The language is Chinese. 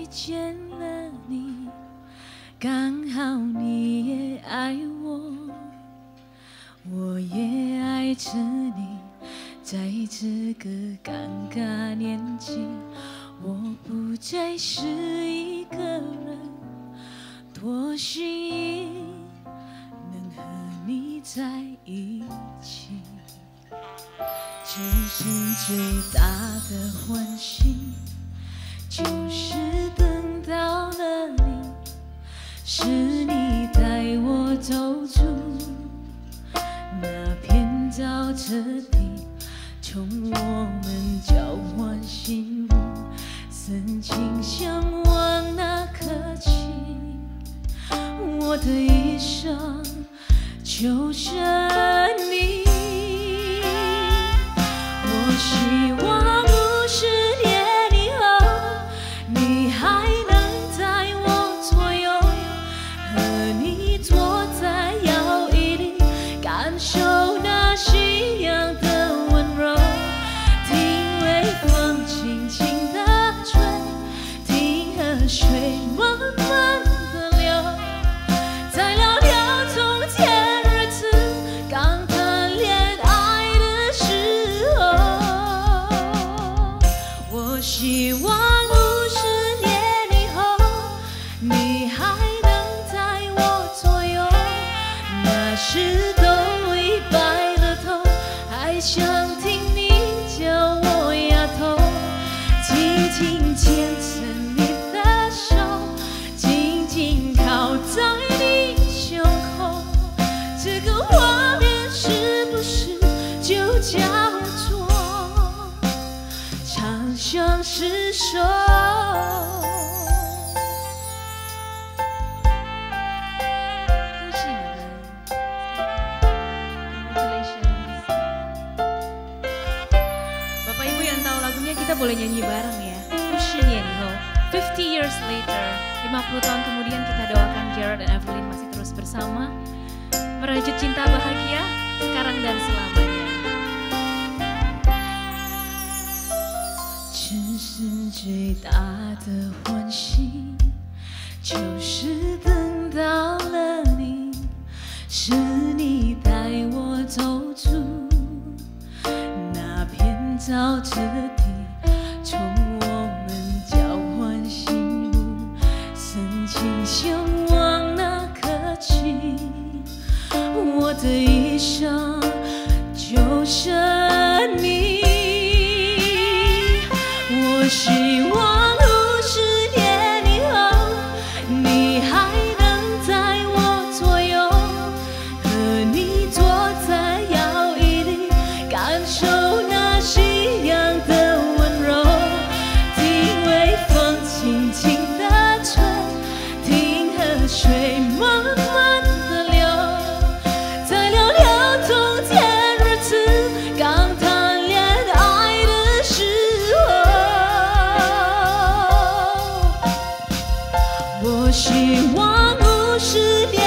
见了你，刚好你也爱我，我也爱着你。在这个尴尬年纪，我不再是一个人，多幸运能和你在一起。这生最大的欢喜，就是等到了你，是你带我走出那片沼泽地，从我们交换心物，深情相望那刻起，我的一生就剩你。我希望50年以后，你还能在我左右，和你坐在摇椅里，感受那夕阳的温柔，听微风轻轻地吹，听河水慢慢地流，在聊聊从前日子，刚谈恋爱的时候。我希望50年以后，你还能在我左右，那时都已白了头，还想听你叫我丫头，紧紧牵着你的手，紧紧靠在你胸口，这个画面是不是就叫做长相厮守？恭喜你们 ，Congratulations！ Bapak Ibu yang tahu lagunya kita boleh nyanyi bareng ya. 50年以后 50 years later, 50 tahun kemudian kita doakan Gerard dan Evelyn masih terus bersama, merajut cinta bahagia sekarang dan selamanya. 这生最大的欢喜，就是等到了你，是你带我走出那片沼泽地，从我们交换心物，深情相望那刻起，我的一生就剩你。我希望50年以后，你还能在我左右，和你坐在摇椅里，感受那夕阳的温柔，听微风轻轻地吹，听河水慢慢地流，再聊聊从前日子，刚谈恋爱的时候。我希望50年。